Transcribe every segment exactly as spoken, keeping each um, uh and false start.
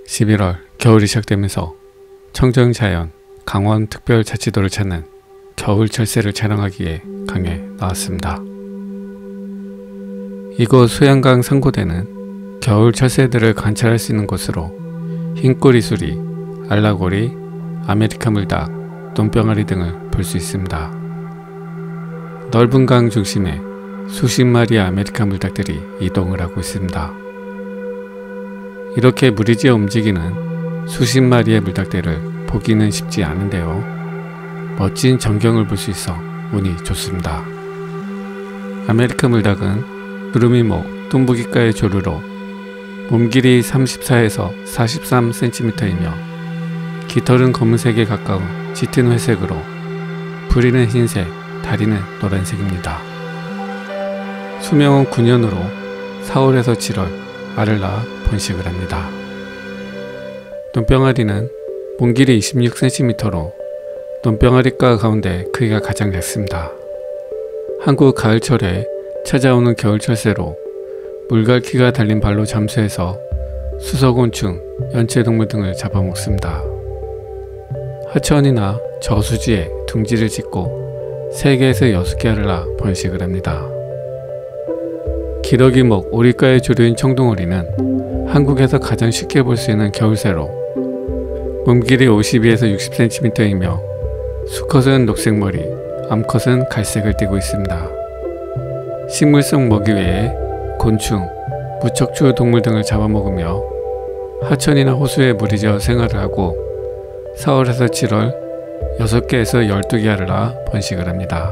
십일월 겨울이 시작되면서 청정자연 강원특별자치도를 찾는 겨울 철새를 촬영하기에 강에 나왔습니다. 이곳 소양강 상고대는 겨울 철새들을 관찰할 수 있는 곳으로 흰꼬리 수리, 알라고리, 아메리카 물닭, 논병아리 등을 볼 수 있습니다. 넓은 강 중심에 수십 마리의 아메리카 물닭들이 이동을 하고 있습니다. 이렇게 무리지어 움직이는 수십 마리의 물닭들을 보기는 쉽지 않은데요. 멋진 전경을 볼 수 있어 운이 좋습니다. 아메리카 물닭은 두루미목 뚱부기과의 조류로 몸길이 삼십사에서 사십삼 센티미터이며 깃털은 검은색에 가까운 짙은 회색으로 부리는 흰색, 다리는 노란색입니다. 수명은 구 년으로 사월에서 칠월 알을 낳아 번식을 합니다. 논병아리는 몸길이 이십육 센티미터로 논병아리과 가운데 크기가 가장 작습니다. 한국 가을철에 찾아오는 겨울철새로 물갈퀴가 달린 발로 잠수해서 수서곤충, 연체동물 등을 잡아먹습니다. 하천이나 저수지에 둥지를 짓고 세 개에서 여섯 개 알을 낳아 번식을 합니다. 기러기목 오리과의 조류인 청둥오리는 한국에서 가장 쉽게 볼 수 있는 겨울새로 몸길이 오십이에서 육십 센티미터이며 수컷은 녹색머리, 암컷은 갈색을 띠고 있습니다. 식물성 먹이 외에 곤충, 무척추 동물 등을 잡아먹으며 하천이나 호수에 무리지어 생활을 하고 사월에서 칠월 여섯 개에서 열두 개 알을 낳아 번식을 합니다.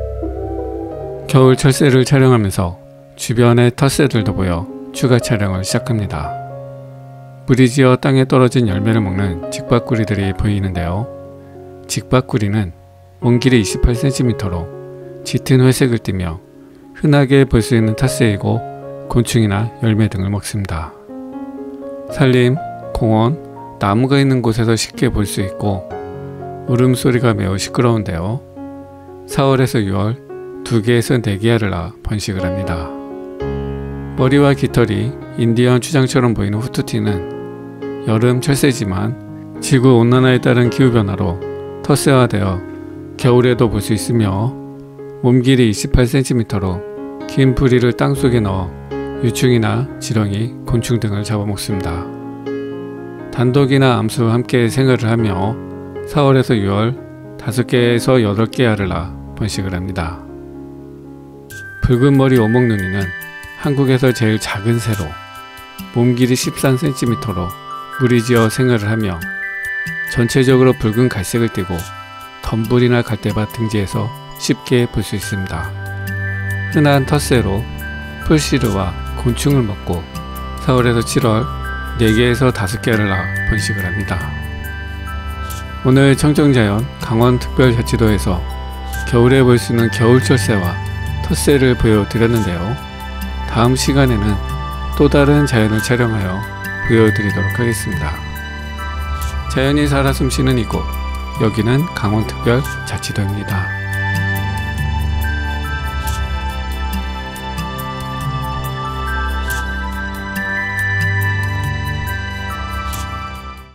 겨울 철새를 촬영하면서 주변의 텃새들도 보여 추가 촬영을 시작합니다. 무리지어 땅에 떨어진 열매를 먹는 직박구리들이 보이는데요. 직박구리는 몸길이 이십팔 센티미터로 짙은 회색을 띠며 흔하게 볼 수 있는 텃새이고 곤충이나 열매 등을 먹습니다. 산림, 공원, 나무가 있는 곳에서 쉽게 볼 수 있고 울음소리가 매우 시끄러운데요. 사월에서 유월 두 개에서 네 개 알을 낳아 번식을 합니다. 머리와 깃털이 인디언 추장처럼 보이는 후투티는 여름 철새지만 지구온난화에 따른 기후변화로 텃새화되어 겨울에도 볼 수 있으며 몸길이 이십팔 센티미터로 긴 부리를 땅속에 넣어 유충이나 지렁이, 곤충 등을 잡아먹습니다. 단독이나 암수와 함께 생활을 하며 사월에서 유월 다섯 개에서 여덟 개 알을 낳아 번식을 합니다. 붉은 머리 오목눈이는 한국에서 제일 작은 새로 몸길이 십삼 센티미터로 무리지어 생활을 하며 전체적으로 붉은 갈색을 띠고 덤불이나 갈대밭 등지에서 쉽게 볼 수 있습니다. 흔한 텃새로 풀씨르와 곤충을 먹고 사월에서 칠월 네 개에서 다섯 개 알을 낳아 번식을 합니다. 오늘 청정자연 강원특별자치도에서 겨울에 볼 수 있는 겨울철새와 텃새를 보여드렸는데요. 다음 시간에는 또 다른 자연을 촬영하여 보여드리도록 하겠습니다. 자연이 살아 숨쉬는 이곳, 여기는 강원특별자치도입니다.